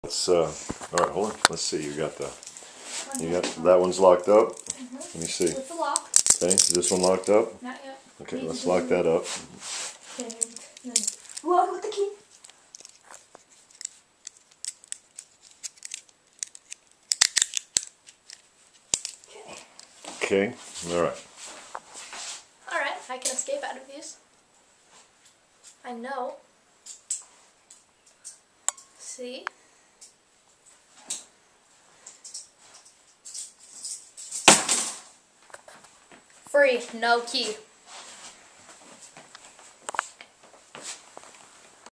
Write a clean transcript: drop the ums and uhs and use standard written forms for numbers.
All right, hold on. Let's see. You got that one's locked up. Let me see. With the lock. Okay, is this one locked up? Not yet. Okay, let's lock that up. Okay, lock with the key. Okay, all right. Alright, I can escape out of these. I know. See? Free, no key.